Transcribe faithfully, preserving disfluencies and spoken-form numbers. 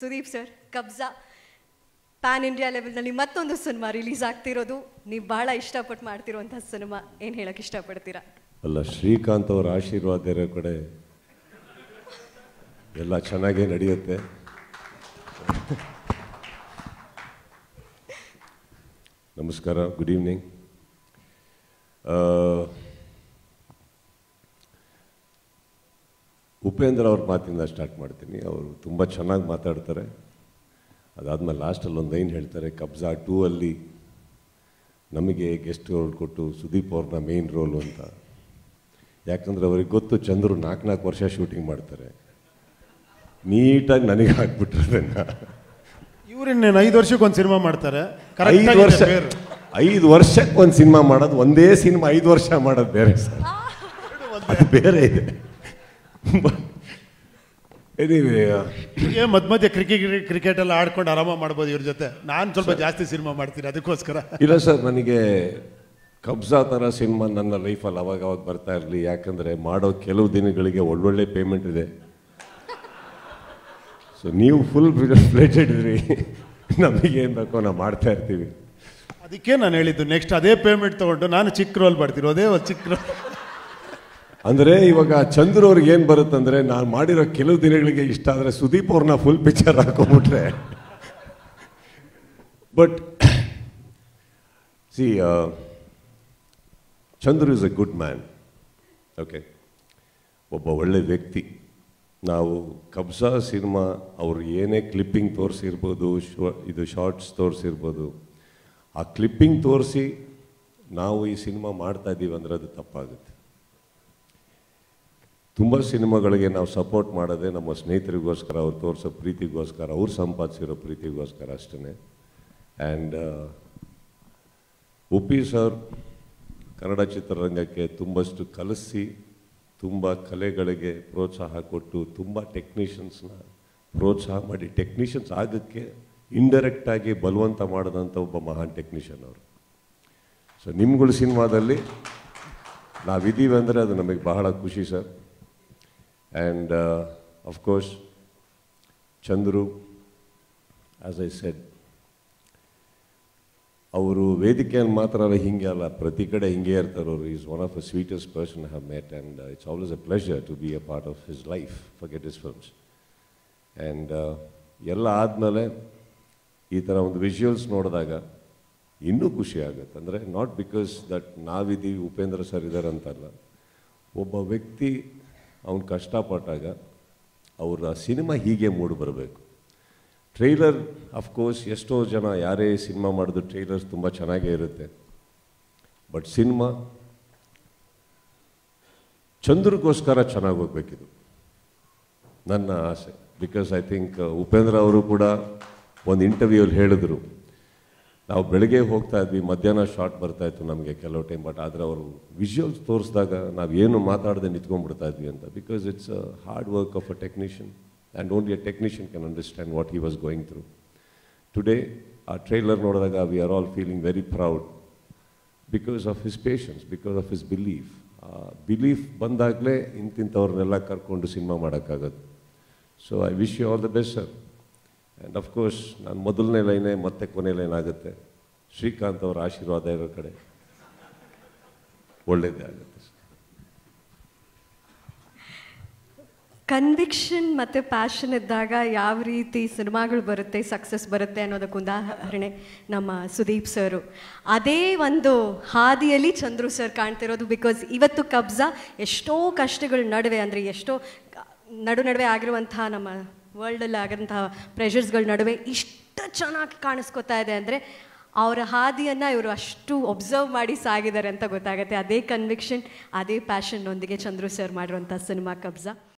Sudeep sir, Kabzaa pan India ಲೆವೆಲ್ನಲ್ಲಿ ಮತ್ತೊಂದು cinema release ಆಗ್ತಿರೋದು, ನೀವು ಬಹಳ ಇಷ್ಟಪಟ್ಟು ಮಾಡ್ತಿರುವಂಥ ಸಿನಿಮಾ, ಏನು ಹೇಳಕ್ಕೆ ಇಷ್ಟಪಡ್ತೀರಾ? ಅಲ್ಲ, ಶ್ರೀಕಾಂತ್ ಅವರ ಆಶೀರ್ವಾದ ಇರೋ ಕಡೆ ಎಲ್ಲ ಚೆನ್ನಾಗೇ ನಡೆಯುತ್ತೆ. ನಮಸ್ಕಾರ, ಗುಡ್ ಈವ್ನಿಂಗ್. ಉಪೇಂದ್ರ ಅವ್ರ ಮಾತಿಂದ ಸ್ಟಾರ್ಟ್ ಮಾಡ್ತೀನಿ. ಅವರು ತುಂಬ ಚೆನ್ನಾಗಿ ಮಾತಾಡ್ತಾರೆ. ಅದಾದಮೇಲೆ ಲಾಸ್ಟಲ್ಲಿ ಒಂದು ಲೈನ್ ಹೇಳ್ತಾರೆ, ಕಬ್ಜಾ ಟೂ ಅಲ್ಲಿ ನಮಗೆ ಗೆಸ್ಟ್ ರೋಲ್ ಕೊಟ್ಟು ಸುದೀಪ್ ಅವ್ರನ್ನ ಮೇನ್ ರೋಲು ಅಂತ. ಯಾಕಂದರೆ ಅವ್ರಿಗೆ ಗೊತ್ತು ಚಂದ್ರು ನಾಲ್ಕು ನಾಲ್ಕು ವರ್ಷ ಶೂಟಿಂಗ್ ಮಾಡ್ತಾರೆ, ನೀಟಾಗಿ ನನಗೆ ಹಾಕ್ಬಿಟ್ರದನ್ನ. ಇವ್ರಿನ್ನೇನು ಐದು ವರ್ಷಕ್ಕೆ ಒಂದು ಸಿನಿಮಾ ಮಾಡ್ತಾರೆ. ಐದು ವರ್ಷ ಐದು ವರ್ಷಕ್ಕೆ ಒಂದು ಸಿನಿಮಾ ಮಾಡೋದು, ಒಂದೇ ಸಿನಿಮಾ ಐದು ವರ್ಷ ಮಾಡೋದು ಬೇರೆ ಸರ್, ಅದು ಬೇರೆ ಇದೆ. ಮಧ್ಯ ಮಧ್ಯೆ ಕ್ರಿಕೆಟ್ ಕ್ರಿಕೆಟ್ ಎಲ್ಲ ಆಡ್ಕೊಂಡು ಆರಾಮ ಮಾಡ್ಬೋದು ಇವ್ರ ಜೊತೆ. ನಾನು ಸ್ವಲ್ಪ ಜಾಸ್ತಿ ಸಿನಿಮಾ ಮಾಡ್ತೀನಿ ಅದಕ್ಕೋಸ್ಕರ. ಇಲ್ಲ ಸರ್, ನನಗೆ ಕಬ್ಜಾ ಥರ ಸಿನಿಮಾ ನನ್ನ ಲೈಫಲ್ಲಿ ಅವಾಗ ಅವಾಗ ಬರ್ತಾ ಇರಲಿ. ಯಾಕಂದರೆ ಮಾಡೋ ಕೆಲವು ದಿನಗಳಿಗೆ ಒಳ್ಳೊಳ್ಳೆ ಪೇಮೆಂಟ್ ಇದೆ. ಸೊ ನೀವು ಫುಲ್ ಫ್ಲೆಜೆಡ್ ಇದ್ರಿ, ನಮಗೇನು ಬೇಕೋ ನಾವು ಮಾಡ್ತಾ ಇರ್ತೀವಿ. ಅದಕ್ಕೆ ನಾನು ಹೇಳಿದ್ದು ನೆಕ್ಸ್ಟ್ ಅದೇ ಪೇಮೆಂಟ್ ತೊಗೊಂಡು ನಾನು ಚಿಕ್ಕ ರೋಲ್ ಮಾಡ್ತೀನಿ, ಅದೇ ಒಂದು ಚಿಕ್ಕ ರೋಲ್. ಅಂದರೆ ಇವಾಗ ಚಂದ್ರು ಅವ್ರಿಗೆ ಏನು ಬರುತ್ತಂದರೆ, ನಾನು ಮಾಡಿರೋ ಕೆಲವು ದಿನಗಳಿಗೆ ಇಷ್ಟ ಆದರೆ ಸುದೀಪ್ ಅವ್ರನ್ನ ಫುಲ್ ಪಿಕ್ಚರ್ ಹಾಕೊಂಬಿಟ್ರೆ. But see, Chandru is a good man. Okay, ಒಬ್ಬ ಒಳ್ಳೆ ವ್ಯಕ್ತಿ. ನಾವು ಕಬ್ಜಾ ಸಿನಿಮಾ ಅವ್ರು ಏನೇ ಕ್ಲಿಪ್ಪಿಂಗ್ ತೋರಿಸಿರ್ಬೋದು, ಶೋ ಇದು ಶಾರ್ಟ್ಸ್ ತೋರಿಸಿರ್ಬೋದು, ಆ ಕ್ಲಿಪ್ಪಿಂಗ್ ತೋರಿಸಿ ನಾವು ಈ ಸಿನಿಮಾ ಮಾಡ್ತಾ ಇದ್ದೀವಿ ಅಂದರೆ ಅದು ತಪ್ಪಾಗುತ್ತೆ. ತುಂಬ ಸಿನಿಮಾಗಳಿಗೆ ನಾವು ಸಪೋರ್ಟ್ ಮಾಡೋದೇ ನಮ್ಮ ಸ್ನೇಹಿತರಿಗೋಸ್ಕರ, ಅವ್ರು ತೋರಿಸೋ ಪ್ರೀತಿಗೋಸ್ಕರ, ಅವ್ರು ಸಂಪಾದಿಸಿರೋ ಪ್ರೀತಿಗೋಸ್ಕರ ಅಷ್ಟೇ. ಆ್ಯಂಡ್ ಉಪಿ ಸರ್ ಕನ್ನಡ ಚಿತ್ರರಂಗಕ್ಕೆ ತುಂಬಷ್ಟು ಕಲಿಸಿ, ತುಂಬ ಕಲೆಗಳಿಗೆ ಪ್ರೋತ್ಸಾಹ ಕೊಟ್ಟು, ತುಂಬ ಟೆಕ್ನಿಷಿಯನ್ಸ್ನ ಪ್ರೋತ್ಸಾಹ ಮಾಡಿ, ಟೆಕ್ನಿಷಿಯನ್ಸ್ ಆಗೋಕ್ಕೆ ಇಂಡೈರೆಕ್ಟಾಗಿ ಬಲವಂತ ಮಾಡಿದಂಥ ಒಬ್ಬ ಮಹಾನ್ ಟೆಕ್ನಿಷಿಯನ್ ಅವರು. ಸೊ ನಿಮ್ಗಳ ಸಿನಿಮಾದಲ್ಲಿ ನಾವಿದ್ದೀವಿ ಅಂದರೆ ಅದು ನಮಗೆ ಬಹಳ ಖುಷಿ sir. And of course Chandru, as I said, ಅವರು ವೇದಿಕೆಯಲ್ಲಿ ಮಾತ್ರ ಅಲ್ಲ, ಹಿಂಗೆ ಅಲ್ಲ, ಪ್ರತಿ ಕಡೆ ಹಿಂಗೆ ಇರ್ತಾರೆ ಅವರು. Is one of the sweetest person I have met, and it's always a pleasure to be a part of his life, forget his films. And ಎಲ್ಲ ಆದಮೇಲೆ ಈ ಥರ ಒಂದು ವಿಜುವಲ್ಸ್ ನೋಡಿದಾಗ ಇನ್ನೂ ಖುಷಿ ಆಗುತ್ತೆ. ಅಂದರೆ ನಾಟ್ ಬಿಕಾಸ್ ದಟ್ ನಾವಿದ್ದೀವಿ, ಉಪೇಂದ್ರ ಸರ್ ಇದ್ದಾರೆ ಅಂತಲ್ಲ, ಒಬ್ಬ ವ್ಯಕ್ತಿ ಅವನು ಕಷ್ಟಪಟ್ಟಾಗ ಅವರ ಸಿನಿಮಾ ಹೀಗೆ ಮೂಡಿ ಬರಬೇಕು. ಟ್ರೈಲರ್ ಅಫ್ಕೋರ್ಸ್ ಎಷ್ಟೋ ಜನ ಯಾರೇ ಸಿನಿಮಾ ಮಾಡಿದ್ರು ಟ್ರೈಲರ್ಸ್ ತುಂಬ ಚೆನ್ನಾಗೇ ಇರುತ್ತೆ. ಬಟ್ ಸಿನಿಮಾ ಚಂದ್ರಗೋಸ್ಕರ ಚೆನ್ನಾಗಿ ಹೋಗ್ಬೇಕಿದು ನನ್ನ ಆಸೆ. ಬಿಕಾಸ್ ಐ ಥಿಂಕ್ ಉಪೇಂದ್ರ ಅವರು ಕೂಡ ಒಂದು ಇಂಟರ್ವ್ಯೂಲ್ಲಿ ಹೇಳಿದ್ರು, ನಾವು ಬೆಳಗ್ಗೆ ಹೋಗ್ತಾ ಇದ್ವಿ, ಮಧ್ಯಾಹ್ನ ಶಾರ್ಟ್ ಬರ್ತಾಯಿತ್ತು ನಮಗೆ ಕೆಲವು ಟೈಮ್. ಬಟ್ ಆದರೆ ಅವರು ವಿಜುವಲ್ಸ್ ತೋರಿಸಿದಾಗ ನಾವೇನು ಮಾತಾಡದೆ ನಿಂತ್ಕೊಂಡ್ಬಿಡ್ತಾ ಇದ್ವಿ ಅಂತ. Because it's a hard work of a technician, and only a technician can understand what he was going through. Today ಆ ಟ್ರೈಲರ್ ನೋಡಿದಾಗ we are all feeling very proud because of his patience, because of his belief. ಆ belief ಬಂದಾಗಲೇ ಇಂತಿಂಥವ್ರನ್ನೆಲ್ಲ ಕರ್ಕೊಂಡು cinema ಮಾಡೋಕ್ಕಾಗೋದು. So I wish you all the best sir. And of course ನಾನು ಮೊದಲನೇ ಲೈನೇ ಮತ್ತೆ ಕೊನೆ ಲೈನ್ ಆಗುತ್ತೆ, ಶ್ರೀಕಾಂತ್ ಅವರ ಆಶೀರ್ವಾದ ಇರೋ ಕಡೆ ಒಳ್ಳೆಯದೇ ಆಗುತ್ತೆ. ಕನ್ವಿಕ್ಷನ್ ಮತ್ತು ಪ್ಯಾಷನ್ ಇದ್ದಾಗ ಯಾವ ರೀತಿ ಸಿನಿಮಾಗಳು ಬರುತ್ತೆ, ಸಕ್ಸಸ್ ಬರುತ್ತೆ ಅನ್ನೋದಕ್ಕೆ ಉದಾಹರಣೆ ನಮ್ಮ ಸುದೀಪ್ ಸರು. ಅದೇ ಒಂದು ಹಾದಿಯಲ್ಲಿ ಚಂದ್ರು ಸರ್ ಕಾಣ್ತಿರೋದು. ಬಿಕಾಸ್ ಇವತ್ತು ಕಬ್ಜಾ ಎಷ್ಟೋ ಕಷ್ಟಗಳ ನಡುವೆ, ಅಂದರೆ ಎಷ್ಟೋ ನಡು ನಡುವೆ ಆಗಿರುವಂಥ ನಮ್ಮ ವರ್ಲ್ಡಲ್ಲಿ ಆಗಿರೋಂತಹ ಪ್ರೆಷರ್ಸ್ಗಳ ನಡುವೆ ಇಷ್ಟು ಚೆನ್ನಾಗಿ ಕಾಣಿಸ್ಕೊತಾ ಇದೆ ಅಂದರೆ ಅವರ ಹಾದಿಯನ್ನು ಇವರು ಅಷ್ಟು ಒಬ್ಸರ್ವ್ ಮಾಡಿ ಸಾಗಿದ್ದಾರೆ ಅಂತ ಗೊತ್ತಾಗುತ್ತೆ. ಅದೇ ಕನ್ವಿಕ್ಷನ್, ಅದೇ ಪ್ಯಾಷನ್ನೊಂದಿಗೆ ಚಂದ್ರು ಸರ್ ಮಾಡಿರುವಂಥ ಸಿನಿಮಾ ಕಬ್ಜಾ.